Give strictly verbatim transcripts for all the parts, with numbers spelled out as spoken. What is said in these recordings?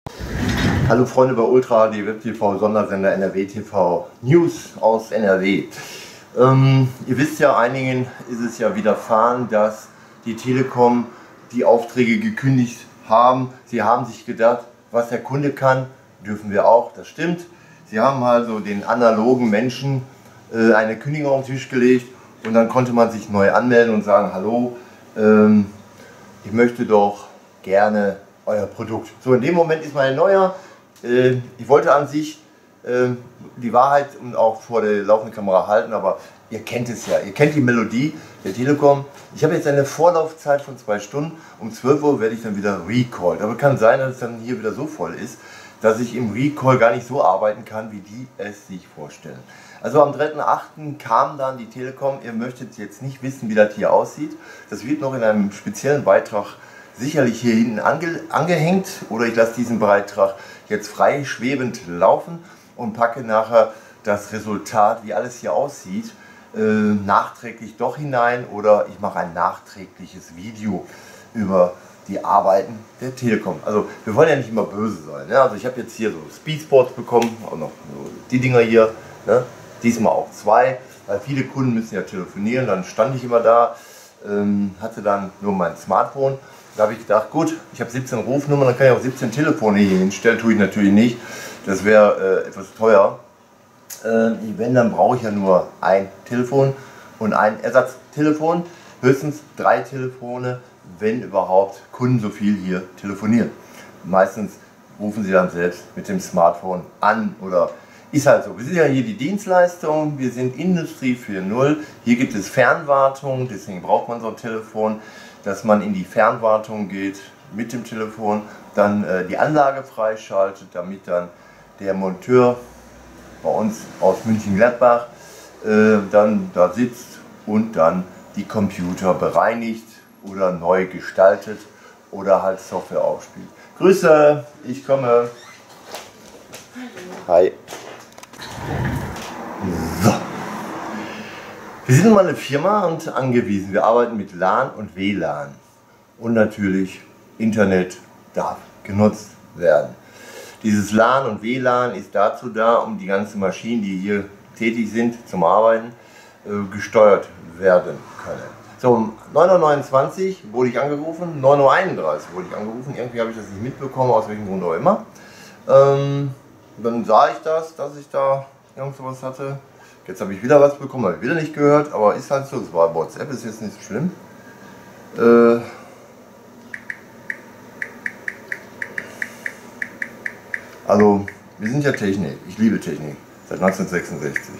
Hallo Freunde bei Ultra, die Web-T V-Sondersender N R W T V News aus N R W. Ähm, ihr wisst ja, einigen ist es ja widerfahren, dass die Telekom die Aufträge gekündigt haben. Sie haben sich gedacht, was der Kunde kann, dürfen wir auch, das stimmt. Sie haben also den analogen Menschen äh, eine Kündigung auf den Tisch gelegt und dann konnte man sich neu anmelden und sagen, hallo, ähm, ich möchte doch gerne euer Produkt. So, in dem Moment ist mein neuer. Ich wollte an sich äh, die Wahrheit und auch vor der laufenden Kamera halten, aber ihr kennt es ja, ihr kennt die Melodie der Telekom. Ich habe jetzt eine Vorlaufzeit von zwei Stunden, um zwölf Uhr werde ich dann wieder recalled. Aber kann sein, dass es dann hier wieder so voll ist, dass ich im Recall gar nicht so arbeiten kann, wie die es sich vorstellen. Also am dritten achten kam dann die Telekom, ihr möchtet jetzt nicht wissen, wie das hier aussieht. Das wird noch in einem speziellen Beitrag sicherlich hier hinten ange, angehängt oder ich lasse diesen Beitrag jetzt frei schwebend laufen und packe nachher das Resultat, wie alles hier aussieht, äh, nachträglich doch hinein oder ich mache ein nachträgliches Video über die Arbeiten der Telekom. Also wir wollen ja nicht immer böse sein. Ne? Also ich habe jetzt hier so Speedsports bekommen, auch noch so die Dinger hier, ne? Diesmal auch zwei, weil viele Kunden müssen ja telefonieren, dann stand ich immer da, ähm, hatte dann nur mein Smartphone. Da habe ich gedacht, gut, ich habe siebzehn Rufnummern, dann kann ich auch siebzehn Telefone hier hinstellen, tue ich natürlich nicht. Das wäre äh, etwas teuer. Äh, wenn, dann brauche ich ja nur ein Telefon und ein Ersatztelefon. Höchstens drei Telefone, wenn überhaupt Kunden so viel hier telefonieren. Meistens rufen sie dann selbst mit dem Smartphone an oder ist halt so. Wir sind ja hier die Dienstleistung, wir sind Industrie vier Punkt null. Hier gibt es Fernwartung, deswegen braucht man so ein Telefon, dass man in die Fernwartung geht mit dem Telefon, dann äh, die Anlage freischaltet, damit dann der Monteur bei uns aus München-Gladbach äh, dann da sitzt und dann die Computer bereinigt oder neu gestaltet oder halt Software aufspielt. Grüße, ich komme. Hi. So. Wir sind mal eine Firma und angewiesen. Wir arbeiten mit LAN und W LAN. Und natürlich Internet darf genutzt werden. Dieses LAN und W LAN ist dazu da, um die ganzen Maschinen, die hier tätig sind zum Arbeiten, äh, gesteuert werden können. So, um neun Uhr neunundzwanzig wurde ich angerufen, neun Uhr einunddreißig wurde ich angerufen. Irgendwie habe ich das nicht mitbekommen, aus welchem Grund auch immer. Ähm, dann sah ich das, dass ich da irgend sowas hatte. Jetzt habe ich wieder was bekommen, habe ich wieder nicht gehört, aber ist halt so, es war WhatsApp, ist jetzt nicht so schlimm. Äh also, wir sind ja Technik, ich liebe Technik, seit neunzehnhundertsechsundsechzig.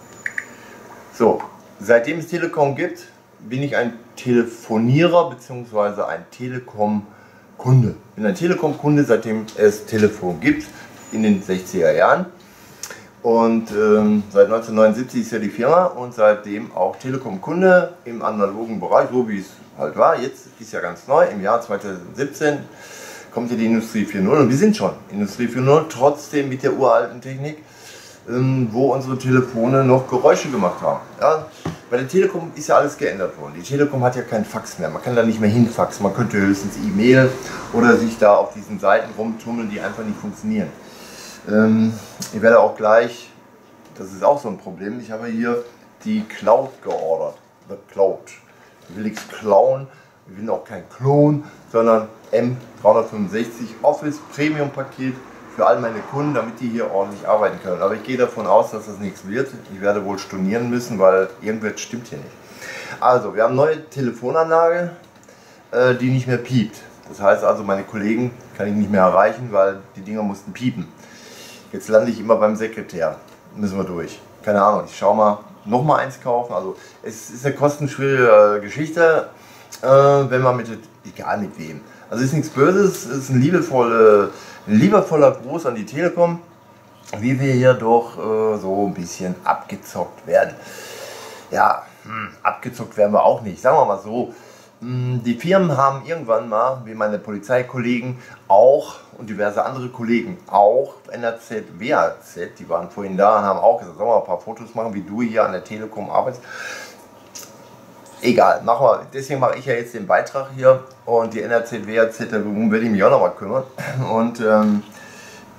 So, seitdem es Telekom gibt, bin ich ein Telefonierer bzw. ein Telekom-Kunde. Ich bin ein Telekom-Kunde, seitdem es Telefon gibt, in den sechziger Jahren. Und ähm, seit neunzehnhundertneunundsiebzig ist ja die Firma und seitdem auch Telekom-Kunde im analogen Bereich, so wie es halt war. Jetzt ist ja ganz neu, im Jahr zweitausendsiebzehn kommt ja die Industrie vier Punkt null und wir sind schon Industrie vier Punkt null, trotzdem mit der uralten Technik, ähm, wo unsere Telefone noch Geräusche gemacht haben. Ja, bei der Telekom ist ja alles geändert worden. Die Telekom hat ja kein Fax mehr, man kann da nicht mehr hinfaxen, man könnte höchstens E-Mail oder sich da auf diesen Seiten rumtummeln, die einfach nicht funktionieren. Ähm, ich werde auch gleich, das ist auch so ein Problem, ich habe hier die Cloud geordert. The Cloud. Ich will nichts klauen, ich will auch kein Klon, sondern M dreihundertfünfundsechzig Office Premium Paket für all meine Kunden, damit die hier ordentlich arbeiten können. Aber ich gehe davon aus, dass das nichts wird. Ich werde wohl stornieren müssen, weil irgendwas stimmt hier nicht. Also, wir haben eine neue Telefonanlage, äh, die nicht mehr piept. Das heißt also, meine Kollegen kann ich nicht mehr erreichen, weil die Dinger mussten piepen. Jetzt lande ich immer beim Sekretär. Müssen wir durch. Keine Ahnung, ich schaue mal, noch mal eins kaufen. Also es ist eine kostenschwere Geschichte, äh, wenn man mit, egal mit wem. Also es ist nichts Böses, es ist ein liebevoller, ein liebevoller Gruß an die Telekom, wie wir hier doch äh, so ein bisschen abgezockt werden. Ja, hm, abgezockt werden wir auch nicht, sagen wir mal so. Die Firmen haben irgendwann mal, wie meine Polizeikollegen auch und diverse andere Kollegen auch, N R Z, W A Z, die waren vorhin da und haben auch gesagt, sollen wir ein paar Fotos machen, wie du hier an der Telekom arbeitest. Egal, machen wir. Deswegen mache ich ja jetzt den Beitrag hier und die N R Z, W A Z, darum werde ich mich auch noch mal kümmern. Und ähm,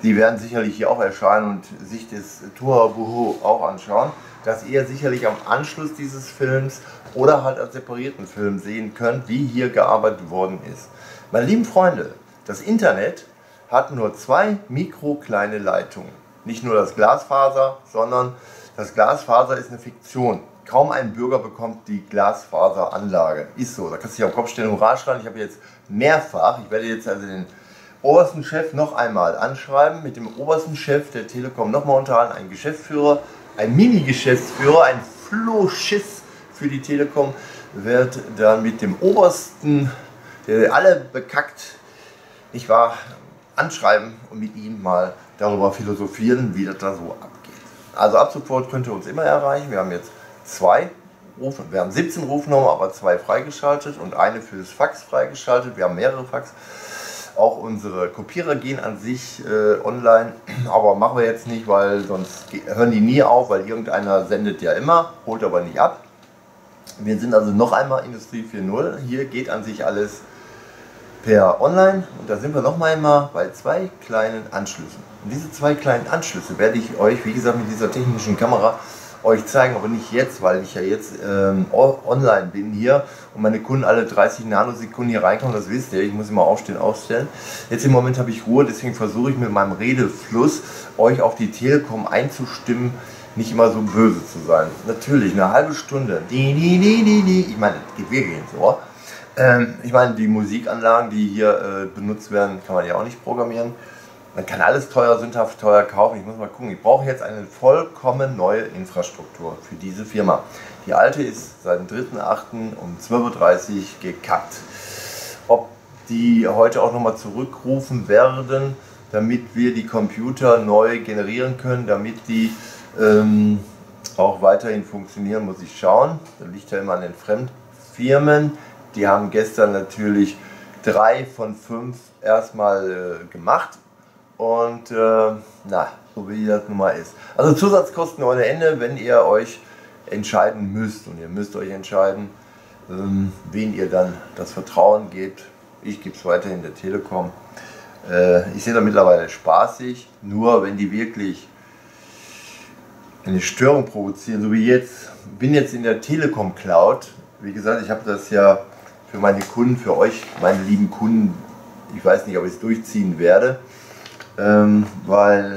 die werden sicherlich hier auch erscheinen und sich das Tohuwabohu auch anschauen, dass ihr sicherlich am Anschluss dieses Films oder halt als separierten Film sehen könnt, wie hier gearbeitet worden ist. Meine lieben Freunde, das Internet hat nur zwei mikrokleine Leitungen. Nicht nur das Glasfaser, sondern das Glasfaser ist eine Fiktion. Kaum ein Bürger bekommt die Glasfaseranlage. Ist so, da kannst du dich am Kopf stellen, Hurra schreien. Ich habe jetzt mehrfach, ich werde jetzt also den obersten Chef noch einmal anschreiben, mit dem obersten Chef der Telekom nochmal unterhalten, ein Geschäftsführer, ein Mini-Geschäftsführer, ein Flohschiss für die Telekom, wird dann mit dem obersten, der alle bekackt, nicht wahr, anschreiben und mit ihm mal darüber philosophieren, wie das da so abgeht. Also ab sofort könnt ihr uns immer erreichen. Wir haben jetzt zwei Rufe, wir haben siebzehn Rufnummern, aber zwei freigeschaltet und eine für das Fax freigeschaltet. Wir haben mehrere Fax. Auch unsere Kopierer gehen an sich äh, online, aber machen wir jetzt nicht, weil sonst hören die nie auf, weil irgendeiner sendet ja immer, holt aber nicht ab. Wir sind also noch einmal Industrie vier Punkt null. Hier geht an sich alles per Online und da sind wir noch mal einmal bei zwei kleinen Anschlüssen. Und diese zwei kleinen Anschlüsse werde ich euch, wie gesagt, mit dieser technischen Kamera euch zeigen, aber nicht jetzt, weil ich ja jetzt ähm, online bin hier und meine Kunden alle dreißig Nanosekunden hier reinkommen, das wisst ihr, ich muss immer aufstehen, ausstellen. Jetzt im Moment habe ich Ruhe, deswegen versuche ich mit meinem Redefluss euch auf die Telekom einzustimmen, nicht immer so böse zu sein. Natürlich, eine halbe Stunde, die, die, die, die, die. Ich meine, das geht wirklich ins Ohr. Ähm, ich meine, die Musikanlagen, die hier äh, benutzt werden, kann man ja auch nicht programmieren. Man kann alles teuer, sündhaft teuer kaufen. Ich muss mal gucken. Ich brauche jetzt eine vollkommen neue Infrastruktur für diese Firma. Die alte ist seit dem dritten achten um zwölf Uhr dreißig gekappt. Ob die heute auch nochmal zurückrufen werden, damit wir die Computer neu generieren können, damit die ähm, auch weiterhin funktionieren, muss ich schauen. Da liegt ja immer an den Fremdfirmen. Die haben gestern natürlich drei von fünf erstmal äh, gemacht. Und äh, na, so wie das nun mal ist. Also Zusatzkosten ohne Ende, wenn ihr euch entscheiden müsst. Und ihr müsst euch entscheiden, ähm, wen ihr dann das Vertrauen gebt. Ich gebe es weiterhin der Telekom. Äh, ich sehe da mittlerweile spaßig. Nur wenn die wirklich eine Störung provozieren, so wie jetzt, bin jetzt in der Telekom Cloud. Wie gesagt, ich habe das ja für meine Kunden, für euch, meine lieben Kunden, ich weiß nicht, ob ich es durchziehen werde. Ähm, weil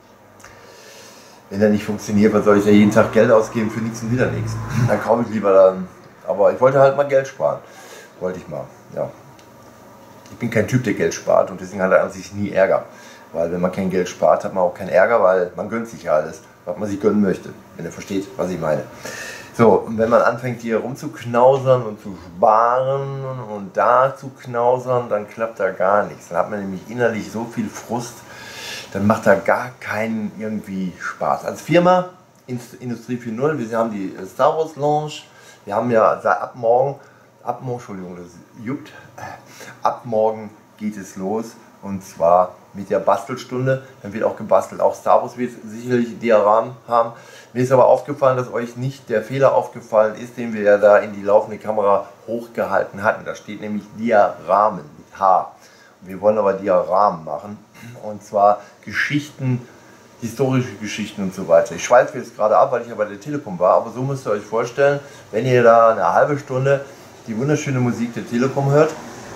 wenn der nicht funktioniert, was soll ich ja jeden Tag Geld ausgeben für nichts und wieder nichts. Dann kaufe ich lieber dann. Aber ich wollte halt mal Geld sparen. Wollte ich mal, ja. Ich bin kein Typ, der Geld spart und deswegen hat er an sich nie Ärger. Weil wenn man kein Geld spart, hat man auch keinen Ärger, weil man gönnt sich ja alles, was man sich gönnen möchte. Wenn ihr versteht, was ich meine. So, und wenn man anfängt hier rumzuknausern und zu sparen und da zu knausern, dann klappt da gar nichts. Dann hat man nämlich innerlich so viel Frust, dann macht da gar keinen irgendwie Spaß. Als Firma, Industrie vier Punkt null, wir haben die Star Wars Launch, wir haben ja seit ab morgen, ab morgen, Entschuldigung, das juckt, ab morgen geht es los und zwar mit der Bastelstunde, dann wird auch gebastelt, auch Star Wars wird sicherlich Dioramen haben. Mir ist aber aufgefallen, dass euch nicht der Fehler aufgefallen ist, den wir ja da in die laufende Kamera hochgehalten hatten. Da steht nämlich Dioramen mit H. Wir wollen aber Dioramen machen und zwar Geschichten, historische Geschichten und so weiter. Ich schweife jetzt gerade ab, weil ich ja bei der Telekom war, aber so müsst ihr euch vorstellen, wenn ihr da eine halbe Stunde die wunderschöne Musik der Telekom hört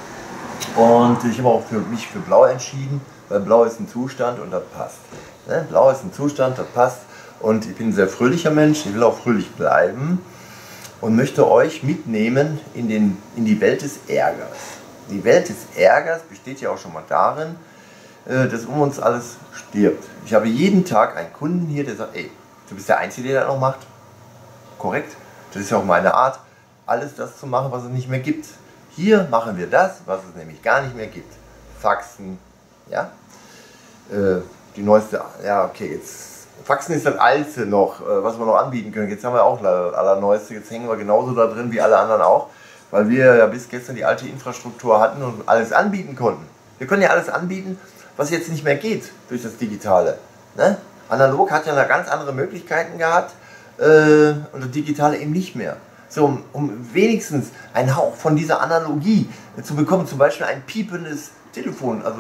und ich habe auch für mich für Blau entschieden, weil Blau ist ein Zustand und das passt. Ne? Blau ist ein Zustand, das passt. Und ich bin ein sehr fröhlicher Mensch, ich will auch fröhlich bleiben und möchte euch mitnehmen in, den, in die Welt des Ärgers. Die Welt des Ärgers besteht ja auch schon mal darin, dass um uns alles stirbt. Ich habe jeden Tag einen Kunden hier, der sagt, ey, du bist der Einzige, der das noch macht. Korrekt, das ist ja auch meine Art, alles das zu machen, was es nicht mehr gibt. Hier machen wir das, was es nämlich gar nicht mehr gibt. Faxen, ja, äh, die neueste, ja okay, jetzt Faxen ist das alte noch, was wir noch anbieten können. Jetzt haben wir auch das allerneueste, jetzt hängen wir genauso da drin wie alle anderen auch, weil wir ja bis gestern die alte Infrastruktur hatten und alles anbieten konnten. Wir können ja alles anbieten, was jetzt nicht mehr geht durch das Digitale. Ne? Analog hat ja noch ganz andere Möglichkeiten gehabt äh, und das Digitale eben nicht mehr. So, um, um wenigstens einen Hauch von dieser Analogie zu bekommen, zum Beispiel ein piependes Telefon, also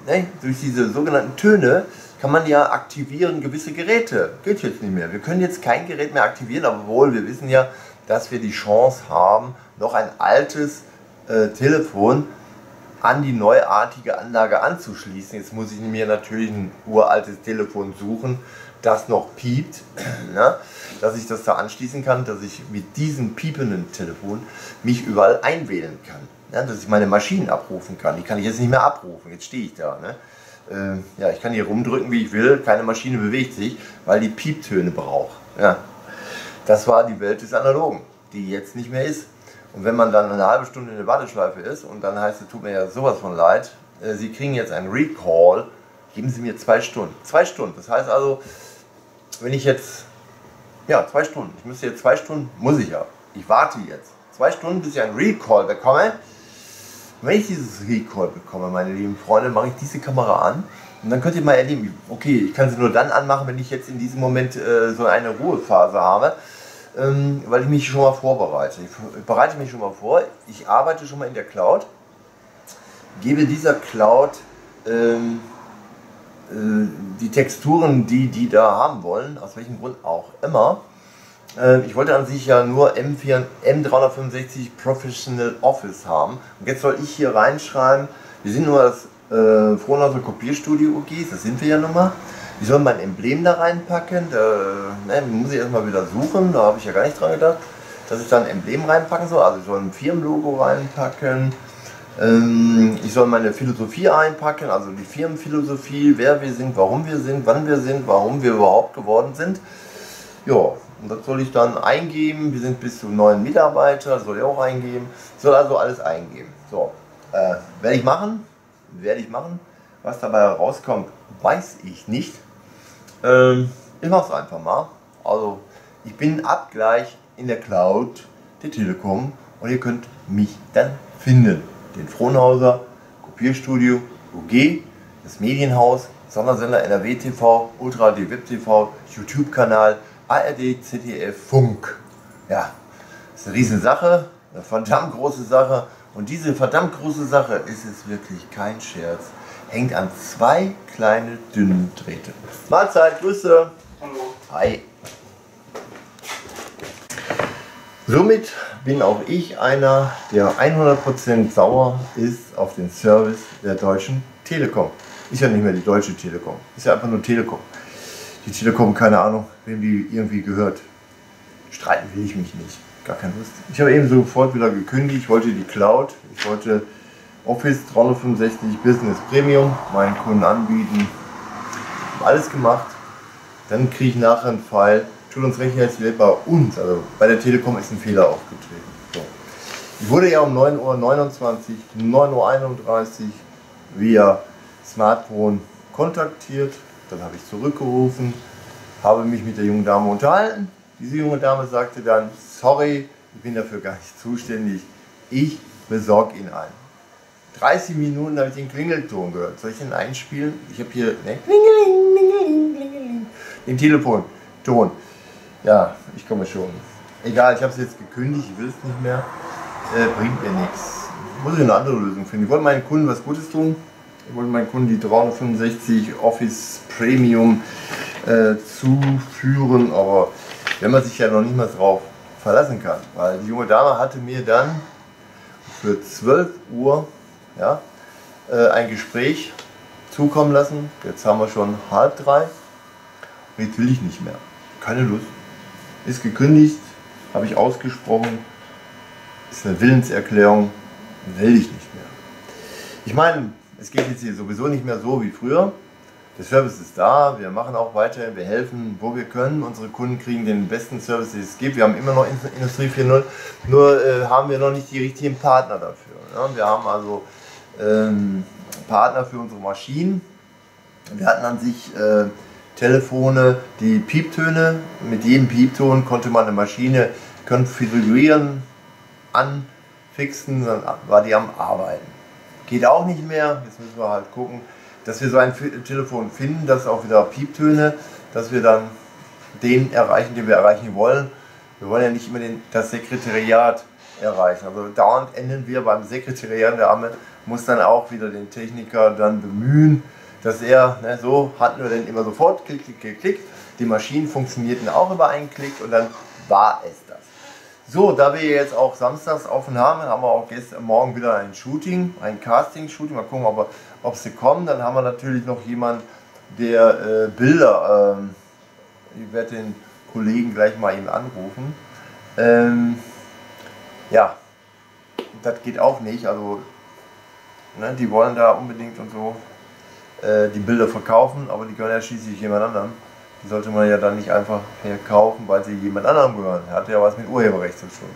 ne, durch diese sogenannten Töne kann man ja aktivieren gewisse Geräte. Geht jetzt nicht mehr. Wir können jetzt kein Gerät mehr aktivieren, obwohl wir wissen ja, dass wir die Chance haben, noch ein altes äh, Telefon an die neuartige Anlage anzuschließen. Jetzt muss ich mir natürlich ein uraltes Telefon suchen, das noch piept, ne? Dass ich das da anschließen kann, dass ich mit diesem piependen Telefon mich überall einwählen kann. Ja, dass ich meine Maschinen abrufen kann. Die kann ich jetzt nicht mehr abrufen, jetzt stehe ich da. Ne? Äh, ja, ich kann hier rumdrücken, wie ich will, keine Maschine bewegt sich, weil die Pieptöne braucht. Ja. Das war die Welt des Analogen, die jetzt nicht mehr ist. Und wenn man dann eine halbe Stunde in der Warteschleife ist und dann heißt es, tut mir ja sowas von leid, äh, Sie kriegen jetzt einen Recall, geben Sie mir zwei Stunden. Zwei Stunden, das heißt also, wenn ich jetzt, ja, zwei Stunden, ich müsste jetzt zwei Stunden, muss ich ja, ich warte jetzt. Zwei Stunden, bis ich einen Recall bekomme. Wenn ich dieses Recall bekomme, meine lieben Freunde, mache ich diese Kamera an und dann könnt ihr mal erleben, okay, ich kann sie nur dann anmachen, wenn ich jetzt in diesem Moment äh, so eine Ruhephase habe, ähm, weil ich mich schon mal vorbereite. Ich bereite mich schon mal vor, ich arbeite schon mal in der Cloud, gebe dieser Cloud ähm, äh, die Texturen, die die da haben wollen, aus welchem Grund auch immer. Ich wollte an sich ja nur M dreihundertfünfundsechzig Professional Office haben. Und jetzt soll ich hier reinschreiben, wir sind nur das äh, Frohnhauser Kopierstudio U G, das sind wir ja nun mal. Ich soll mein Emblem da reinpacken, da ne, muss ich erstmal wieder suchen, da habe ich ja gar nicht dran gedacht, dass ich da ein Emblem reinpacken soll. Also ich soll ein Firmenlogo reinpacken, ähm, ich soll meine Philosophie einpacken, also die Firmenphilosophie, wer wir sind, warum wir sind, wann wir sind, warum wir überhaupt geworden sind. Ja. Und das soll ich dann eingeben. Wir sind bis zu neun Mitarbeiter, soll ich auch eingeben. Soll also alles eingeben. So, äh, werde ich machen. Werde ich machen. Was dabei rauskommt, weiß ich nicht. Ähm, ich mache es einfach mal. Also, ich bin ab gleich in der Cloud der Telekom und ihr könnt mich dann finden. Den Frohnhauser Kopierstudio U G, das Medienhaus, Sondersender N R W T V, Ultra D Web T V, YouTube-Kanal, A R D, Z D F, Funk. Ja, das ist eine riesen Sache, eine verdammt große Sache. Und diese verdammt große Sache ist es wirklich kein Scherz. Hängt an zwei kleine dünnen Drähte. Mahlzeit, Grüße. Hallo. Hi. Somit bin auch ich einer, der hundert Prozent sauer ist auf den Service der Deutschen Telekom. Ist ja nicht mehr die Deutsche Telekom, ist ja einfach nur Telekom. Die Telekom, keine Ahnung, wem die irgendwie gehört. Streiten will ich mich nicht, gar keine Lust. Ich habe eben sofort wieder gekündigt, ich wollte die Cloud, ich wollte Office dreihundertfünfundsechzig Business Premium meinen Kunden anbieten. Habe alles gemacht, dann kriege ich nachher einen Pfeil. Tut uns recht, jetzt wird bei uns, also bei der Telekom ist ein Fehler aufgetreten. So. Ich wurde ja um neun Uhr neunundzwanzig, neun Uhr einunddreißig via Smartphone kontaktiert. Dann habe ich zurückgerufen, habe mich mit der jungen Dame unterhalten. Diese junge Dame sagte dann, sorry, ich bin dafür gar nicht zuständig, ich besorge Ihnen einen. dreißig Minuten habe ich den Klingelton gehört. Soll ich den einspielen? Ich habe hier ne, Klingeling, Klingeling, Klingeling, den Telefonton. Ja, ich komme schon. Egal, ich habe es jetzt gekündigt, ich will es nicht mehr. Äh, bringt mir nichts. Muss ich eine andere Lösung finden. Ich wollte meinen Kunden was Gutes tun. Ich wollte meinen Kunden die dreihundertfünfundsechzig Office Premium äh, zuführen, aber wenn man sich ja noch nicht mal drauf verlassen kann. Weil die junge Dame hatte mir dann für zwölf Uhr ja, äh, ein Gespräch zukommen lassen. Jetzt haben wir schon halb drei und jetzt will ich nicht mehr. Keine Lust. Ist gekündigt, habe ich ausgesprochen, ist eine Willenserklärung, will ich nicht mehr. Ich meine, es geht jetzt hier sowieso nicht mehr so wie früher. Der Service ist da, wir machen auch weiter, wir helfen, wo wir können. Unsere Kunden kriegen den besten Service, den es gibt. Wir haben immer noch Industrie vier Punkt null, nur äh, haben wir noch nicht die richtigen Partner dafür. Ja? Wir haben also ähm, Partner für unsere Maschinen. Wir hatten an sich äh, Telefone, die Pieptöne, mit jedem Piepton konnte man eine Maschine konfigurieren, anfixen, dann war die am Arbeiten. Geht auch nicht mehr, jetzt müssen wir halt gucken, dass wir so ein Telefon finden, das auch wieder Pieptöne, dass wir dann den erreichen, den wir erreichen wollen. Wir wollen ja nicht immer den, das Sekretariat erreichen. Also dauernd enden wir beim Sekretariat der muss dann auch wieder den Techniker dann bemühen, dass er, ne, so hatten wir dann immer sofort, klick, klick, klick, klick. Die Maschinen funktionierten auch über einen Klick und dann war es das. So, da wir jetzt auch samstags offen haben, haben wir auch gestern Morgen wieder ein Shooting, ein Casting-Shooting. Mal gucken, ob, wir, ob sie kommen. Dann haben wir natürlich noch jemanden, der äh, Bilder, ähm, ich werde den Kollegen gleich mal eben anrufen. Ähm, ja, das geht auch nicht. Also, ne, die wollen da unbedingt und so äh, die Bilder verkaufen, aber die gehören ja schließlich jemand anderem. Die sollte man ja dann nicht einfach verkaufen, weil sie jemand anderem gehören. Hat ja was mit Urheberrecht zu tun.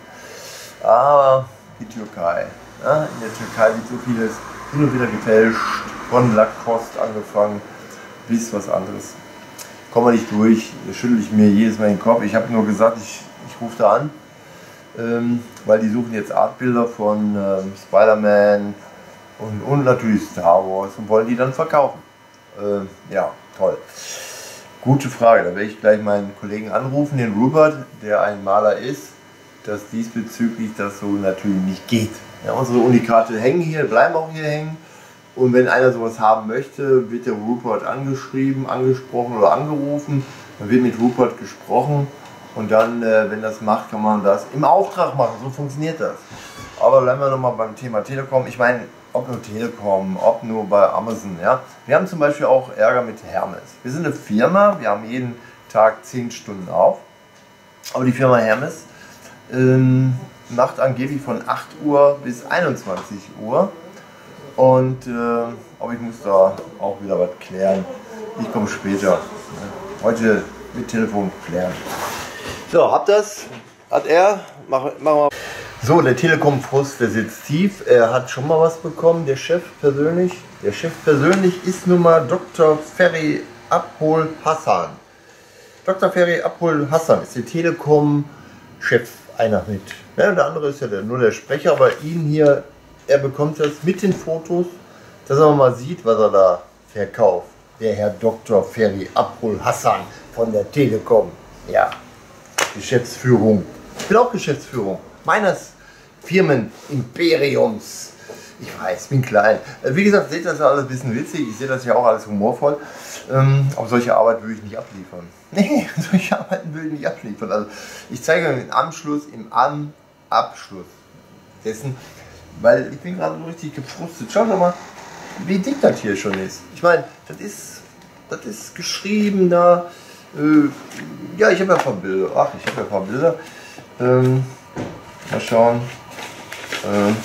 Aber die Türkei. Ja, in der Türkei wird so vieles hin und wieder gefälscht. Von Lacoste angefangen bis was anderes. Kommen wir nicht durch. Da schüttel ich mir jedes Mal den Kopf. Ich habe nur gesagt, ich, ich rufe da an. Ähm, weil die suchen jetzt Artbilder von ähm, Spider-Man und, und natürlich Star Wars und wollen die dann verkaufen. Ähm, ja, toll. Gute Frage, da werde ich gleich meinen Kollegen anrufen, den Rupert, der ein Maler ist, dass diesbezüglich das so natürlich nicht geht. Ja, unsere Unikate hängen hier, bleiben auch hier hängen und wenn einer sowas haben möchte, wird der Rupert angeschrieben, angesprochen oder angerufen, dann wird mit Rupert gesprochen und dann, äh, wenn das macht, kann man das im Auftrag machen, so funktioniert das. Aber bleiben wir nochmal beim Thema Telekom, ich meine, ob nur Telekom, ob nur bei Amazon. Ja? Wir haben zum Beispiel auch Ärger mit Hermes. Wir sind eine Firma, wir haben jeden Tag zehn Stunden auf. Aber die Firma Hermes ähm, macht angeblich von acht Uhr bis einundzwanzig Uhr. Und äh, aber ich muss da auch wieder was klären. Ich komme später. Heute mit Telefon klären. So, habt das? Hat er? Machen mach wir. So, der Telekom-Frust, der sitzt tief. Er hat schon mal was bekommen, der Chef persönlich. Der Chef persönlich ist nun mal Doktor Ferry Abhol Hassan. Doktor Ferry Abhol Hassan ist der Telekom-Chef, einer mit. Ja, der andere ist ja der, nur der Sprecher, aber ihn hier, er bekommt das mit den Fotos, dass er mal sieht, was er da verkauft. Der Herr Doktor Ferry Abhol Hassan von der Telekom. Ja, Geschäftsführung. Ich bin auch Geschäftsführung meines Firmenimperiums. Ich weiß, bin klein. Wie gesagt, seht das ja alles ein bisschen witzig. Ich sehe das ja auch alles humorvoll. Ähm, aber solche Arbeit würde ich nicht abliefern. Nee, solche Arbeiten würde ich nicht abliefern. Also ich zeige euch den Anschluss im An Abschluss dessen, weil ich bin gerade so richtig gefrustet. Schaut doch mal, wie dick das hier schon ist. Ich meine, das ist, das ist geschrieben da. Äh, ja, ich habe ja ein paar Bilder. Ach, ich habe ja ein paar Bilder. Ähm, mal schauen. Ähm,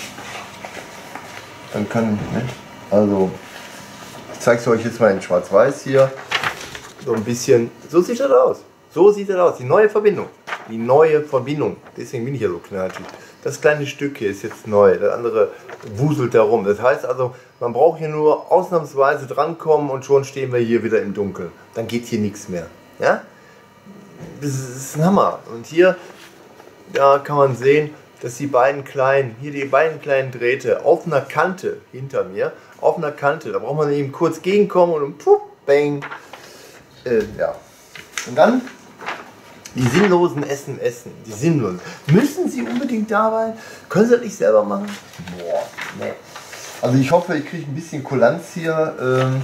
dann kann, ne? Also, ich zeige es euch jetzt mal in Schwarz-Weiß hier. So ein bisschen. So sieht das aus. So sieht das aus. Die neue Verbindung. Die neue Verbindung. Deswegen bin ich ja so knatschig. Das kleine Stück hier ist jetzt neu. Das andere wuselt da rum. Das heißt also, man braucht hier nur ausnahmsweise drankommen und schon stehen wir hier wieder im Dunkeln. Dann geht hier nichts mehr. Ja? Das ist ein Hammer. Und hier, da kann man sehen, dass die beiden kleinen, hier die beiden kleinen Drähte auf einer Kante hinter mir, auf einer Kante, da braucht man eben kurz gegenkommen und dann pup, bang. Äh, ja. Und dann die sinnlosen S M S, die sinnlosen. Müssen Sie unbedingt dabei? Können Sie das nicht selber machen? Boah, nee. Also ich hoffe, ich kriege ein bisschen Kulanz hier. Ähm,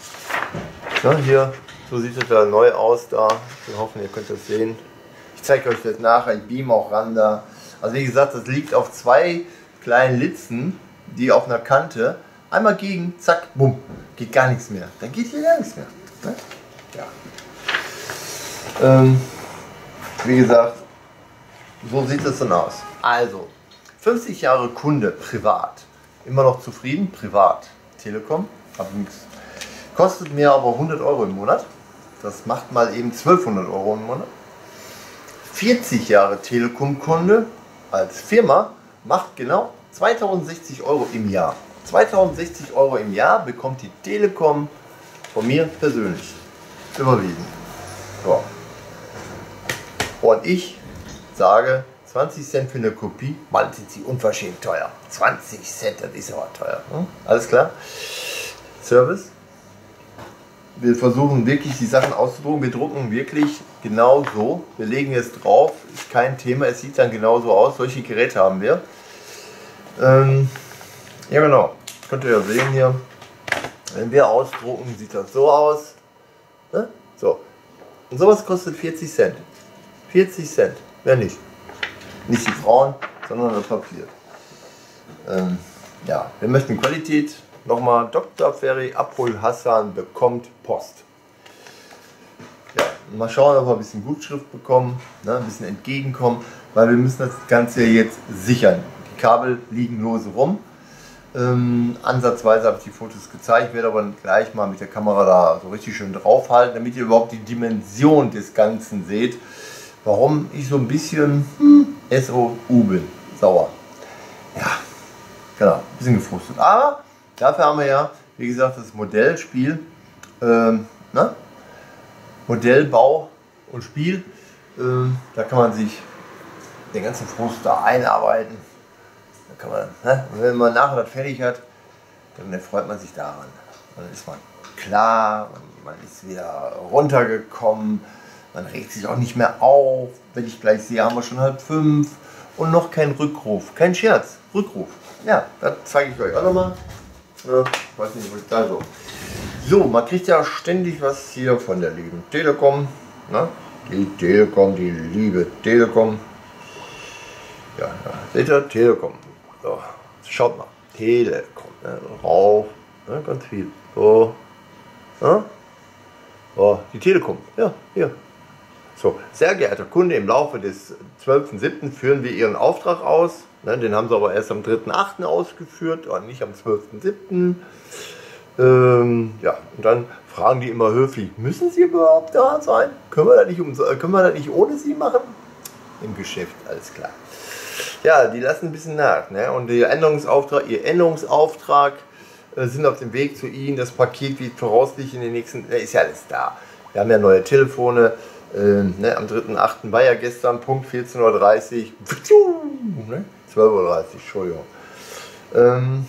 ja, hier, so sieht es da neu aus da. Wir hoffen, ihr könnt das sehen. Ich zeige euch das nachher, ich beam auch ran da. Also wie gesagt, das liegt auf zwei kleinen Litzen, die auf einer Kante. Einmal gegen, zack, bumm, geht gar nichts mehr. Dann geht hier gar nichts mehr. Ne? Ja. Ähm, wie gesagt, so sieht es dann aus. Also, fünfzig Jahre Kunde, privat. Immer noch zufrieden, privat. Telekom, hab nichts. Kostet mir aber hundert Euro im Monat. Das macht mal eben zwölfhundert Euro im Monat. vierzig Jahre Telekom-Kunde als Firma macht genau zweitausendsechzig Euro im Jahr. zweitausendsechzig Euro im Jahr bekommt die Telekom von mir persönlich überwiesen. So. Und ich sage zwanzig Cent für eine Kopie, Mann, sind sie unverschämt teuer. zwanzig Cent, das ist aber teuer. Hm? Alles klar? Service. Wir versuchen wirklich die Sachen auszudrucken. Wir drucken wirklich genau so. Wir legen es drauf. Ist kein Thema. Es sieht dann genauso aus. Solche Geräte haben wir. Ähm, ja genau. könnt ihr ja sehen hier, wenn wir ausdrucken, sieht das so aus. Ne? So. Und sowas kostet vierzig Cent. vierzig Cent, mehr nicht. Nicht die Frauen, sondern das Papier. Ähm, ja, wir möchten Qualität. Nochmal, Doktor Ferry Abhol Hassan bekommt Post. Ja, mal schauen, ob wir ein bisschen Gutschrift bekommen, ne, ein bisschen entgegenkommen, weil wir müssen das Ganze jetzt sichern. Die Kabel liegen lose rum. Ähm, ansatzweise habe ich die Fotos gezeigt, werde aber gleich mal mit der Kamera da so richtig schön draufhalten, damit ihr überhaupt die Dimension des Ganzen seht. Warum ich so ein bisschen hm, S O U bin, sauer. Ja, genau, ein bisschen gefrustet. Aber dafür haben wir ja, wie gesagt, das Modellspiel, ähm, ne? Modellbau und Spiel. Ähm, da kann man sich den ganzen Frust da einarbeiten. Da kann man, ne? Und wenn man nachher das fertig hat, dann erfreut man sich daran. Dann ist man klar, man ist wieder runtergekommen, man regt sich auch nicht mehr auf. Wenn ich gleich sehe, haben wir schon halb fünf und noch kein Rückruf, kein Scherz, Rückruf. Ja, das zeige ich euch auch nochmal. Ja, weiß nicht, was ich da so. So, man kriegt ja ständig was hier von der lieben Telekom. Ne? Die Telekom, die liebe Telekom. Ja, ja, seht ihr, Telekom. So, schaut mal, Telekom. Ne? Rauf, ne? Ganz viel. So, ne? So, die Telekom. Ja, hier. So, sehr geehrter Kunde, im Laufe des zwölften siebten führen wir Ihren Auftrag aus. Ne, den haben sie aber erst am dritten achten ausgeführt und nicht am zwölften siebten Ähm, ja, und dann fragen die immer höflich, müssen Sie überhaupt da sein? Können wir das nicht, um, können wir das nicht ohne Sie machen? Im Geschäft, alles klar. Ja, die lassen ein bisschen nach. Ne? Und der Änderungsauftrag, Ihr Änderungsauftrag äh, sind auf dem Weg zu Ihnen. Das Paket wird voraussichtlich in den nächsten, äh, ist ja alles da. Wir haben ja neue Telefone. Äh, ne? Am dritten achten war ja gestern, Punkt vierzehn Uhr dreißig. Ne? zwölf Uhr dreißig, Entschuldigung. Ähm,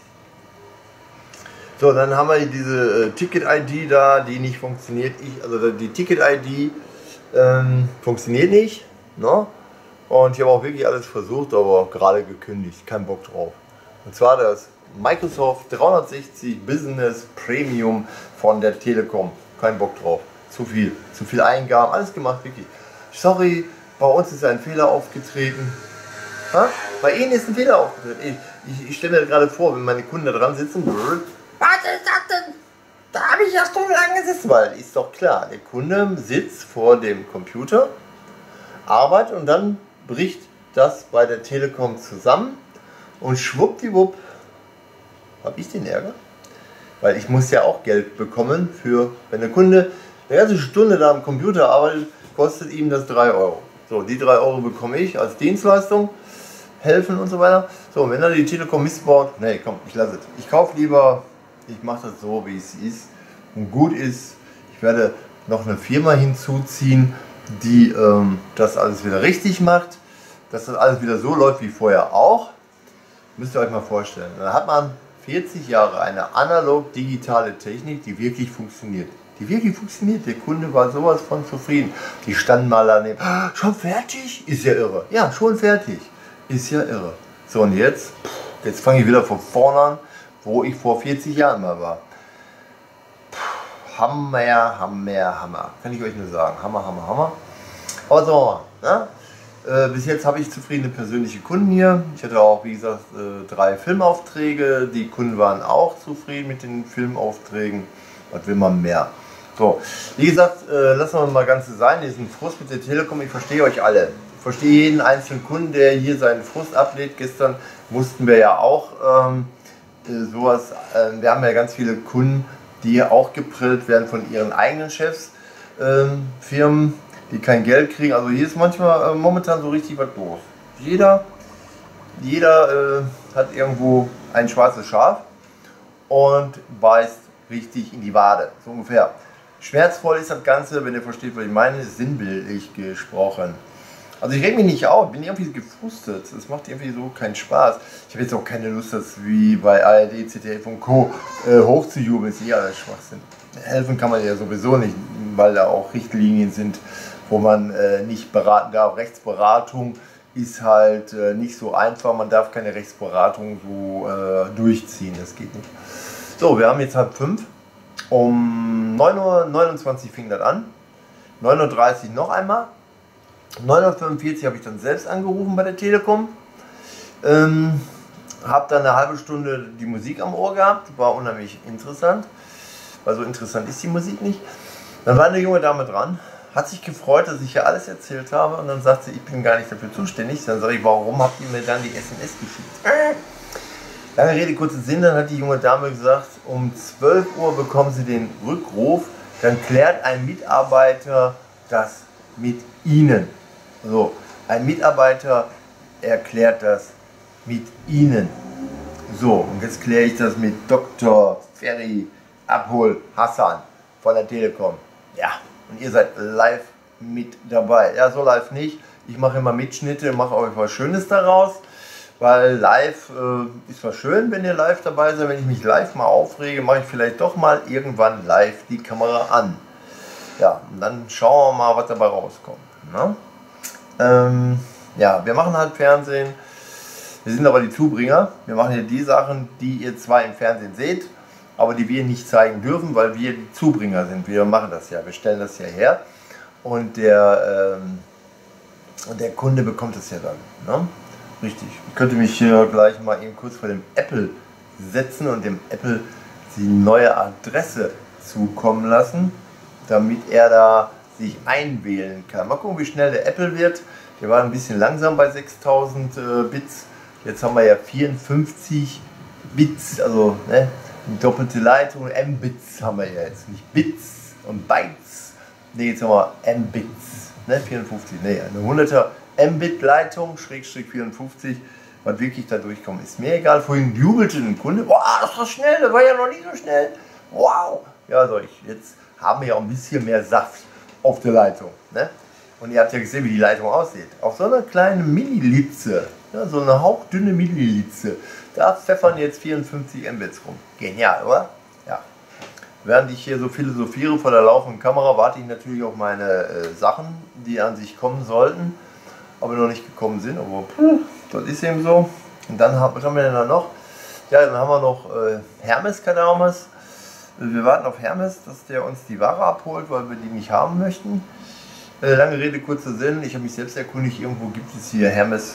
so, dann haben wir diese äh, Ticket-I D da, die nicht funktioniert. Ich, also die Ticket-I D ähm, funktioniert nicht. Ne? Und ich habe auch wirklich alles versucht, aber gerade gekündigt. Kein Bock drauf. Und zwar das Microsoft dreihundertsechzig Business Premium von der Telekom. Kein Bock drauf. Zu viel. Zu viel Eingaben. Alles gemacht, wirklich. Sorry, bei uns ist ein Fehler aufgetreten. Ha? Bei Ihnen ist ein Fehler aufgetreten. Ich, ich, ich stelle mir gerade vor, wenn meine Kunden da dran sitzen. Was ist das denn? Da habe ich ja stundenlang gesessen. Weil ist doch klar, der Kunde sitzt vor dem Computer, arbeitet und dann bricht das bei der Telekom zusammen und schwuppdiwupp habe ich den Ärger. Weil ich muss ja auch Geld bekommen für, wenn der Kunde eine ganze Stunde da am Computer arbeitet, kostet ihm das drei Euro. So, die drei Euro bekomme ich als Dienstleistung. Helfen und so weiter. So, und wenn er die Telekom missbaut, nee, komm, ich lasse es. Ich kaufe lieber, ich mache das so, wie es ist und gut ist. Ich werde noch eine Firma hinzuziehen, die ähm, das alles wieder richtig macht, dass das alles wieder so läuft wie vorher auch. Müsst ihr euch mal vorstellen. Da hat man vierzig Jahre eine analog-digitale Technik, die wirklich funktioniert. Die wirklich funktioniert. Der Kunde war sowas von zufrieden. Die standen mal daneben. Ah, schon fertig? Ist ja irre. Ja, schon fertig. Ist ja irre. So, und jetzt, jetzt fange ich wieder von vorne an, wo ich vor vierzig Jahren mal war. Hammer, Hammer, Hammer. Kann ich euch nur sagen. Hammer, Hammer, Hammer. Aber so, ne? äh, bis jetzt habe ich zufriedene persönliche Kunden hier. Ich hatte auch, wie gesagt, äh, drei Filmaufträge. Die Kunden waren auch zufrieden mit den Filmaufträgen. Was will man mehr? So, wie gesagt, äh, lassen wir mal Ganze sein. Diesen Frust mit der Telekom, ich verstehe euch alle. Ich verstehe jeden einzelnen Kunden, der hier seinen Frust ablädt. Gestern mussten wir ja auch ähm, äh, sowas, äh, wir haben ja ganz viele Kunden, die auch geprillt werden von ihren eigenen Chefs, ähm, Firmen, die kein Geld kriegen. Also hier ist manchmal äh, momentan so richtig was los. Jeder, jeder äh, hat irgendwo ein schwarzes Schaf und beißt richtig in die Wade, so ungefähr. Schmerzvoll ist das Ganze, wenn ihr versteht, was ich meine, sinnbildlich gesprochen. Also ich reg mich nicht auf, bin irgendwie gefrustet, es macht irgendwie so keinen Spaß. Ich habe jetzt auch keine Lust, das wie bei A R D, Z D F und Co. Äh, hochzujubeln, ist ja alles Schwachsinn. Helfen kann man ja sowieso nicht, weil da auch Richtlinien sind, wo man äh, nicht beraten darf. Rechtsberatung ist halt äh, nicht so einfach. Man darf keine Rechtsberatung so äh, durchziehen, das geht nicht. So, wir haben jetzt halb fünf. Um neun Uhr neunundzwanzig fing das an. neun Uhr dreißig noch einmal. neun Uhr fünfundvierzig habe ich dann selbst angerufen bei der Telekom. Ähm, habe dann eine halbe Stunde die Musik am Ohr gehabt. War unheimlich interessant. Weil so interessant ist die Musik nicht. Dann war eine junge Dame dran. Hat sich gefreut, dass ich ja alles erzählt habe. Und dann sagt sie, ich bin gar nicht dafür zuständig. Dann sage ich, warum habt ihr mir dann die S M S geschickt? Äh. Lange Rede, kurzer Sinn, dann hat die junge Dame gesagt, um zwölf Uhr bekommen Sie den Rückruf, dann klärt ein Mitarbeiter das mit Ihnen. So, ein Mitarbeiter erklärt das mit Ihnen. So, und jetzt kläre ich das mit Doktor Ferry Abhol Hassan von der Telekom. Ja, und ihr seid live mit dabei. Ja, so live nicht. Ich mache immer Mitschnitte, mache euch was Schönes daraus. Weil live äh, ist zwar schön, wenn ihr live dabei seid. Wenn ich mich live mal aufrege, mache ich vielleicht doch mal irgendwann live die Kamera an. Ja, und dann schauen wir mal, was dabei rauskommt. Ne? Ähm, ja, wir machen halt Fernsehen. Wir sind aber die Zubringer. Wir machen hier die Sachen, die ihr zwar im Fernsehen seht, aber die wir nicht zeigen dürfen, weil wir die Zubringer sind. Wir machen das ja, wir stellen das ja her. Und der, ähm, und der Kunde bekommt es ja dann. Ne? Richtig. Ich könnte mich hier gleich mal eben kurz vor dem Apple setzen und dem Apple die neue Adresse zukommen lassen, damit er da sich einwählen kann. Mal gucken, wie schnell der Apple wird. Der war ein bisschen langsam bei sechstausend äh, Bits. Jetzt haben wir ja vierundfünfzig Bits, also ne, eine doppelte Leitung. M-Bits haben wir ja jetzt, nicht Bits und Bytes. Ne, jetzt haben wir M-Bits. Ne, vierundfünfzig, ne, eine hunderter M-Bit-Leitung, Schrägstrich vierundfünfzig, was wirklich da durchkommt, ist mir egal. Vorhin jubelte ein Kunde, wow, das war schnell, das war ja noch nie so schnell, wow. Ja, so ich, jetzt haben wir ja auch ein bisschen mehr Saft auf der Leitung. Ne? Und ihr habt ja gesehen, wie die Leitung aussieht. Auf so einer kleinen Millilitze, ja, so eine hauchdünne Millilitze, da pfeffern jetzt vierundfünfzig M-Bits rum. Genial, oder? Ja. Während ich hier so philosophiere vor der laufenden Kamera, warte ich natürlich auf meine äh, Sachen, die an sich kommen sollten, aber noch nicht gekommen sind, aber puh, das ist eben so. Und dann haben, was haben wir denn da noch? Ja, dann haben wir noch äh, Hermes Kadamas. Wir warten auf Hermes, dass der uns die Ware abholt, weil wir die nicht haben möchten. Äh, lange Rede, kurzer Sinn. Ich habe mich selbst erkundigt, irgendwo gibt es hier Hermes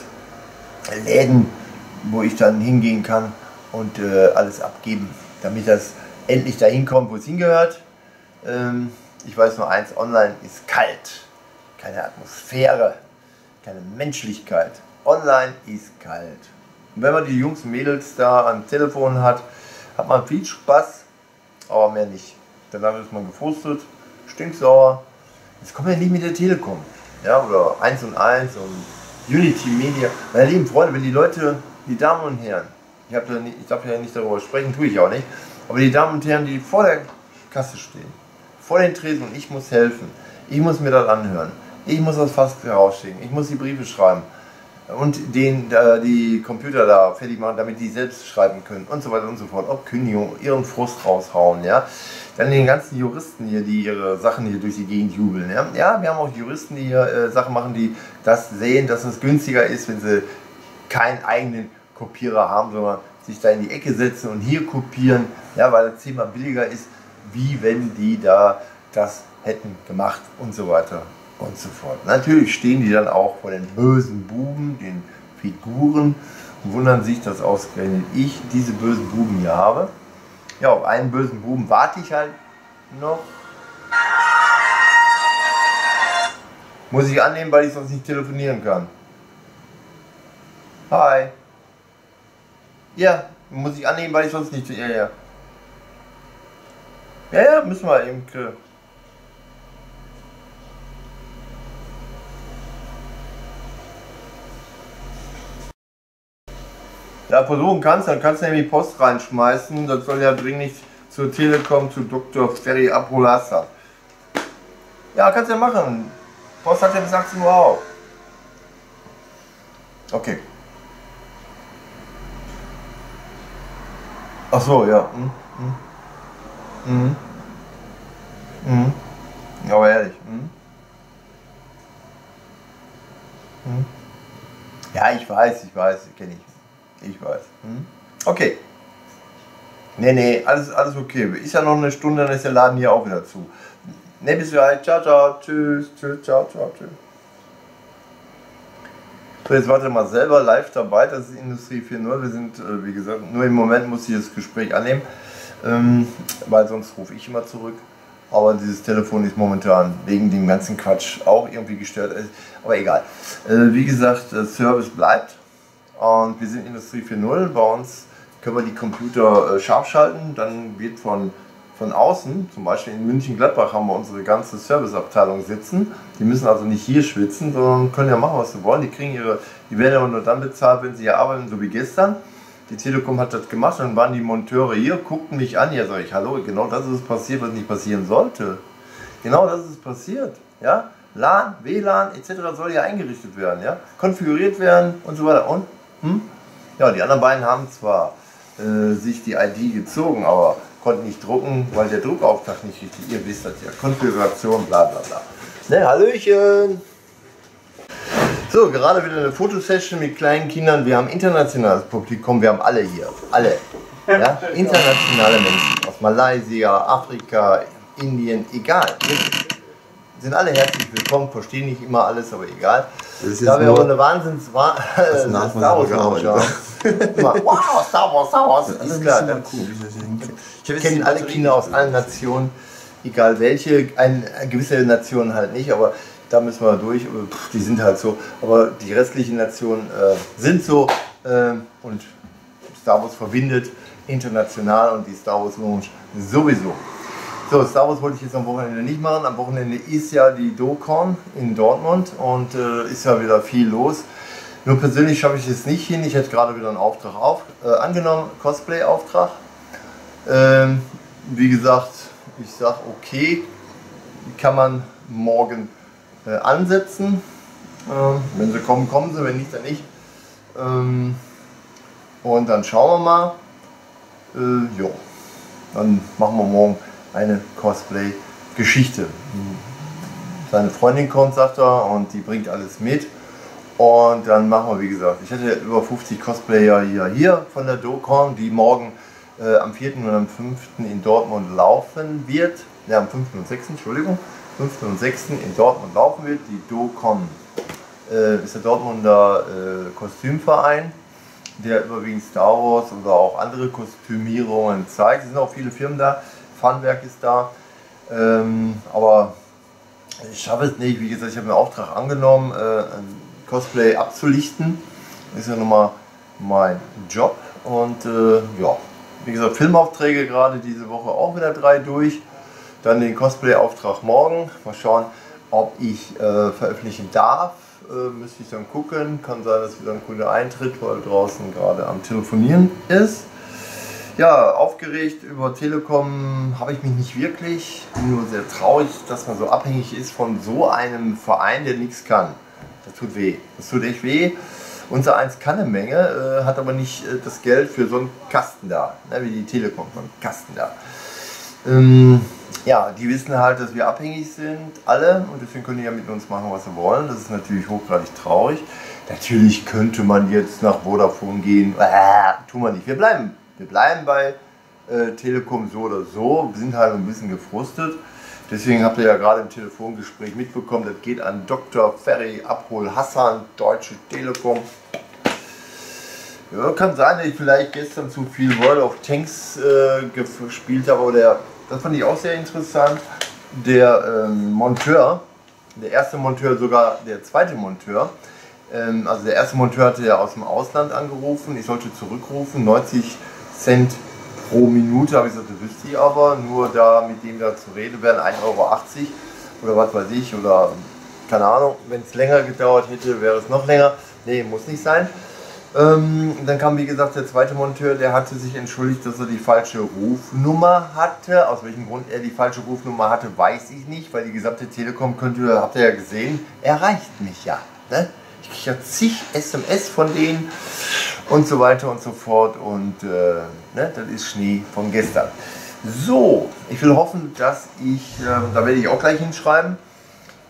Läden, wo ich dann hingehen kann und äh, alles abgeben, damit das endlich dahin kommt, wo es hingehört. Ähm, ich weiß nur eins, online ist kalt. Keine Atmosphäre. Keine Menschlichkeit. Online ist kalt. Und wenn man die Jungs und Mädels da am Telefon hat, hat man viel Spaß, aber mehr nicht. Danach ist man gefrustet, stinksauer. Jetzt kommen wir nicht mit der Telekom. Ja, oder eins und eins und Unity Media. Meine lieben Freunde, wenn die Leute, die Damen und Herren, ich, hab ja nicht, ich darf ja nicht darüber sprechen, tue ich auch nicht, aber die Damen und Herren, die vor der Kasse stehen, vor den Tresen und ich muss helfen, ich muss mir das anhören. Ich muss das fast rausschicken, ich muss die Briefe schreiben und den, äh, die Computer da fertig machen, damit die selbst schreiben können und so weiter und so fort. Ob Kündigung, ihren Frust raushauen, ja. Dann den ganzen Juristen hier, die ihre Sachen hier durch die Gegend jubeln, ja. Ja, wir haben auch Juristen, die hier äh, Sachen machen, die das sehen, dass es günstiger ist, wenn sie keinen eigenen Kopierer haben, sondern sich da in die Ecke setzen und hier kopieren, ja, weil es zehnmal billiger ist, wie wenn die da das hätten gemacht und so weiter und so fort. Natürlich stehen die dann auch vor den bösen Buben, den Figuren, und wundern sich, dass ausgerechnet ich diese bösen Buben hier habe. Ja, auf einen bösen Buben warte ich halt noch. Muss ich annehmen, weil ich sonst nicht telefonieren kann. Hi. Ja, muss ich annehmen, weil ich sonst nicht... Ja, ja. Ja, ja, müssen wir eben... Ja, versuchen kannst, dann kannst du nämlich Post reinschmeißen. Das soll ja dringlich zur Telekom, zu Doktor Ferry Abhol Hassan. Ja, kannst du ja machen. Post hat ja bis achtzehn Uhr auf. Okay. Ach so, ja. Hm, hm. Mhm. Mhm. Aber ehrlich. Hm. Hm. ich weiß, ich weiß, kenne ich. Ich weiß. Hm? Okay. Nee, nee, alles, alles okay. Ist ja noch eine Stunde, dann ist der Laden hier auch wieder zu. Ne, bis gleich. Ciao, ciao. Tschüss, tschüss, ciao, ciao, tschüss. So, jetzt warte mal selber live dabei. Das ist Industrie vier Punkt null. Wir sind, äh, wie gesagt, nur im Moment muss ich das Gespräch annehmen, ähm, weil sonst rufe ich immer zurück. Aber dieses Telefon ist momentan wegen dem ganzen Quatsch auch irgendwie gestört. Aber egal. Äh, wie gesagt, der Service bleibt. Und wir sind Industrie vier Punkt null. Bei uns können wir die Computer äh, scharf schalten. Dann wird von, von außen, zum Beispiel in München-Gladbach, haben wir unsere ganze Serviceabteilung sitzen. Die müssen also nicht hier schwitzen, sondern können ja machen, was sie wollen. Die kriegen ihre, die werden aber nur dann bezahlt, wenn sie hier arbeiten, so wie gestern. Die Telekom hat das gemacht, dann waren die Monteure hier, guckten mich an, ja, sag ich, hallo, genau das ist passiert, was nicht passieren sollte. Genau das ist passiert, ja. LAN, W LAN et cetera soll ja eingerichtet werden, ja, konfiguriert werden und so weiter. Und, hm? Ja, die anderen beiden haben zwar äh, sich die I D gezogen, aber konnten nicht drucken, weil der Druckauftrag nicht richtig, ihr wisst das ja, Konfiguration, bla bla bla. Ne, Hallöchen! So, gerade wieder eine Fotosession mit kleinen Kindern. Wir haben internationales Publikum, wir haben alle hier. Alle. Ja? Internationale Menschen aus Malaysia, Afrika, Indien, egal. Sind alle herzlich willkommen, verstehen nicht immer alles, aber egal. Da wir aber eine Wahnsinns... Das Star Wars Wow, Star Wars, Star Wars. Ist klar. Ich kenne alle Kinder aus allen Nationen, egal welche. Eine gewisse Nation halt nicht, aber da müssen wir durch, die sind halt so, aber die restlichen Nationen äh, sind so äh, und Star Wars verbindet international und die Star Wars Lounge sowieso. So, Star Wars wollte ich jetzt am Wochenende nicht machen, am Wochenende ist ja die DoCon in Dortmund und äh, ist ja wieder viel los. Nur persönlich schaffe ich es nicht hin, ich hätte gerade wieder einen Auftrag auf, äh, angenommen, Cosplay-Auftrag. Ähm, wie gesagt, ich sage okay, kann man morgen Äh, ansetzen. Ähm, wenn sie kommen, kommen sie, wenn nicht, dann nicht. Ähm, und dann schauen wir mal. Äh, jo. Dann machen wir morgen eine Cosplay-Geschichte. Seine Freundin kommt, sagt er, und die bringt alles mit. Und dann machen wir, wie gesagt, ich hatte über fünfzig Cosplayer hier, hier von der DoCon, die morgen äh, am vierten und am fünften in Dortmund laufen wird. Ja, am fünften und sechsten Entschuldigung. fünften und sechsten in Dortmund laufen wird. Die DoCon äh, ist der Dortmunder äh, Kostümverein, der überwiegend Star Wars oder auch andere Kostümierungen zeigt. Es sind auch viele Firmen da, Funwerk ist da, ähm, aber ich schaffe es nicht. Wie gesagt, ich habe mir einen Auftrag angenommen, äh, ein Cosplay abzulichten. Das ist ja nochmal mein Job und äh, ja, wie gesagt, Filmaufträge gerade diese Woche auch wieder drei durch. Dann den Cosplay-Auftrag morgen. Mal schauen, ob ich äh, veröffentlichen darf. Äh, müsste ich dann gucken. Kann sein, dass wieder ein Kunde eintritt, weil draußen gerade am Telefonieren ist. Ja, aufgeregt über Telekom habe ich mich nicht wirklich. Bin nur sehr traurig, dass man so abhängig ist von so einem Verein, der nichts kann. Das tut weh. Das tut echt weh. Unser eins kann eine Menge, äh, hat aber nicht äh, das Geld für so einen Kasten da. Ne, wie die Telekom, so einen Kasten da. Ähm, Ja, die wissen halt, dass wir abhängig sind, alle, und deswegen können die ja mit uns machen, was sie wollen. Das ist natürlich hochgradig traurig. Natürlich könnte man jetzt nach Vodafone gehen, äh, tun wir nicht. Wir bleiben, wir bleiben bei äh, Telekom so oder so, wir sind halt ein bisschen gefrustet. Deswegen habt ihr ja gerade im Telefongespräch mitbekommen, das geht an Doktor Ferry Abhol Hassan, Deutsche Telekom. Ja, kann sein, dass ich vielleicht gestern zu viel World of Tanks äh, gespielt habe, aber der das fand ich auch sehr interessant. Der ähm, Monteur, der erste Monteur, sogar der zweite Monteur, ähm, also der erste Monteur hatte ja aus dem Ausland angerufen, ich sollte zurückrufen, neunzig Cent pro Minute, habe ich gesagt, das wüsste ich aber, nur da mit dem da zu reden wären ein Euro achtzig oder was weiß ich, oder keine Ahnung, wenn es länger gedauert hätte, wäre es noch länger. Nee, muss nicht sein. Ähm, dann kam, wie gesagt, der zweite Monteur, der hatte sich entschuldigt, dass er die falsche Rufnummer hatte. Aus welchem Grund er die falsche Rufnummer hatte, weiß ich nicht, weil die gesamte Telekom könnte, habt ihr ja gesehen, erreicht mich ja. Ne? Ich kriege ja zig S M S von denen und so weiter und so fort und äh, ne, das ist Schnee von gestern. So, ich will hoffen, dass ich, äh, da werde ich auch gleich hinschreiben,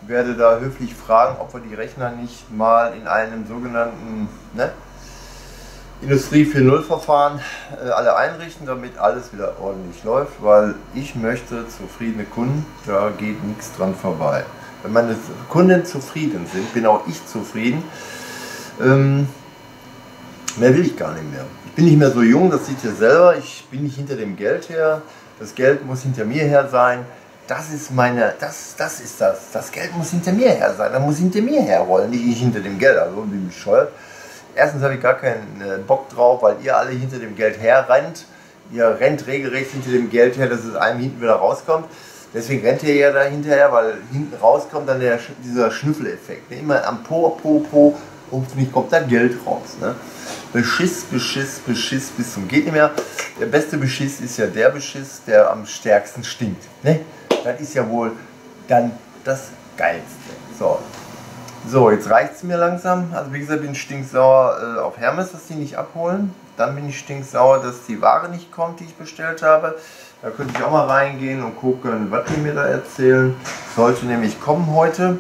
werde da höflich fragen, ob wir die Rechner nicht mal in einem sogenannten ne, Industrie vier Punkt null Verfahren äh, alle einrichten, damit alles wieder ordentlich läuft, weil ich möchte zufriedene Kunden, da geht nichts dran vorbei. Wenn meine Kunden zufrieden sind, bin auch ich zufrieden. Ähm, mehr will ich gar nicht mehr. Ich bin nicht mehr so jung, das seht ihr selber, ich bin nicht hinter dem Geld her, das Geld muss hinter mir her sein. Das ist meine, das, das ist das. Das Geld muss hinter mir her sein. Das muss hinter mir herrollen, nicht ich hinter dem Geld. Also wie bescheuert. Erstens habe ich gar keinen äh, Bock drauf, weil ihr alle hinter dem Geld herrennt. Ihr rennt regelrecht hinter dem Geld her, dass es einem hinten wieder rauskommt. Deswegen rennt ihr ja da hinterher, weil hinten rauskommt dann der, dieser Schnüffeleffekt. Ne? Immer am Po, Po, Po und nicht kommt da Geld raus. Ne? Beschiss, Beschiss, Beschiss bis zum geht nicht mehr. Der beste Beschiss ist ja der Beschiss, der am stärksten stinkt. Ne? Das ist ja wohl dann das Geilste. So, so jetzt reicht es mir langsam. Also wie gesagt, bin ich stinksauer äh, auf Hermes, dass die nicht abholen. Dann bin ich stinksauer, dass die Ware nicht kommt, die ich bestellt habe. Da könnte ich auch mal reingehen und gucken, was die mir da erzählen. Sollte nämlich kommen heute.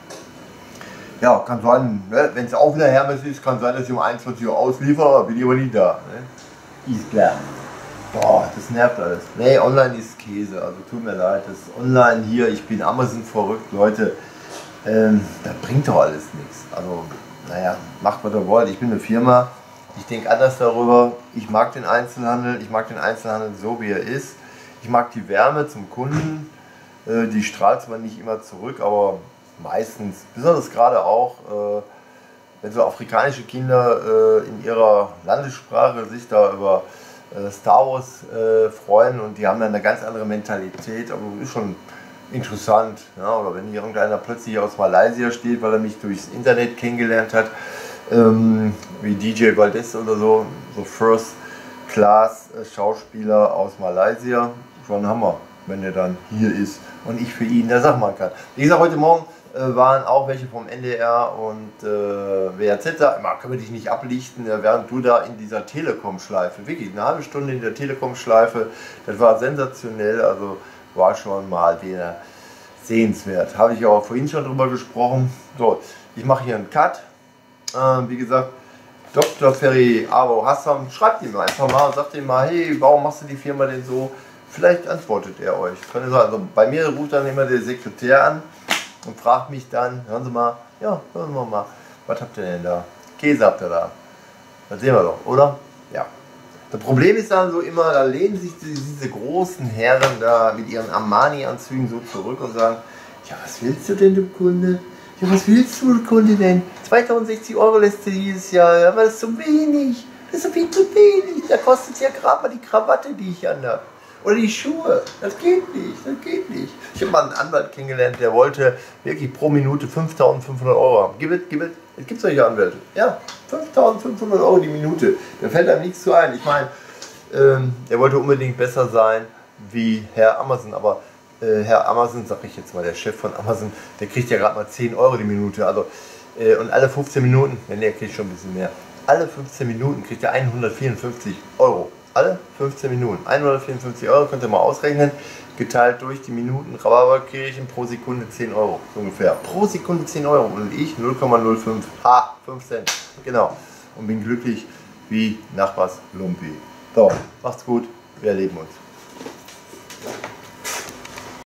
Ja, kann sein, ne? Wenn es auch wieder Hermes ist, kann sein, dass ich um einundzwanzig Uhr ausliefere, aber bin ich aber nie da. Ne? Ist klar. Boah, das nervt alles. Nee, online ist Käse, also tut mir leid, das ist online hier, ich bin Amazon verrückt, Leute, ähm, das bringt doch alles nichts. Also, naja, macht was ihr wollt, ich bin eine Firma, ich denke anders darüber, ich mag den Einzelhandel, ich mag den Einzelhandel so wie er ist, ich mag die Wärme zum Kunden, äh, die strahlt zwar nicht immer zurück, aber meistens, besonders gerade auch, äh, wenn so afrikanische Kinder äh, in ihrer Landessprache sich da über Star Wars äh, freuen und die haben dann eine ganz andere Mentalität, aber ist schon interessant. Ja? Oder wenn hier irgendeiner plötzlich aus Malaysia steht, weil er mich durchs Internet kennengelernt hat, ähm, wie D J Valdez oder so, so First Class äh, Schauspieler aus Malaysia, schon Hammer, wenn er dann hier ist und ich für ihn der Sachmann kann. Wie gesagt, heute Morgen waren auch welche vom N D R und äh, W R Z da. Immer können wir dich nicht ablichten, während du da in dieser Telekom-Schleife, wirklich eine halbe Stunde in der Telekom-Schleife, das war sensationell, also war schon mal wieder sehenswert. Habe ich auch vorhin schon drüber gesprochen. So, ich mache hier einen Cut. Äh, wie gesagt, Doktor Ferry Abo Hassan, schreibt ihm einfach mal und sagt ihm mal, hey, warum machst du die Firma denn so? Vielleicht antwortet er euch. Also bei mir ruft dann immer der Sekretär an und fragt mich dann, hören Sie mal, ja, hören wir mal, was habt ihr denn da? Käse habt ihr da? Das sehen wir doch, oder? Ja. Das Problem ist dann so immer, da lehnen sich diese, diese großen Herren da mit ihren Armani-Anzügen so zurück und sagen, ja, was willst du denn, du Kunde? Ja, was willst du, du Kunde denn? zweitausendsechzig Euro lässt du dieses Jahr, aber das ist zu wenig. Das ist viel zu wenig. Da kostet ja gerade mal die Krawatte, die ich anhabe. Oder die Schuhe. Das geht nicht, das geht nicht. Ich habe mal einen Anwalt kennengelernt, der wollte wirklich pro Minute fünftausendfünfhundert Euro haben. Gib es, gib es. Es gibt solche Anwälte. Ja, fünftausendfünfhundert Euro die Minute. Da fällt einem nichts zu ein. Ich meine, ähm, der wollte unbedingt besser sein wie Herr Amazon. Aber äh, Herr Amazon, sag ich jetzt mal, der Chef von Amazon, der kriegt ja gerade mal zehn Euro die Minute. Also, äh, und alle fünfzehn Minuten, wenn der kriegt schon ein bisschen mehr. Alle fünfzehn Minuten kriegt er hundertvierundfünfzig Euro. Alle fünfzehn Minuten. hundertvierundfünfzig Euro könnt ihr mal ausrechnen. Geteilt durch die Minuten Rhabarberkirchen pro Sekunde zehn Euro. So ungefähr. Pro Sekunde zehn Euro. Und ich null Komma null fünf. Ha, fünf Cent. Genau. Und bin glücklich wie Nachbars Lumpi. So, macht's gut. Wir erleben uns.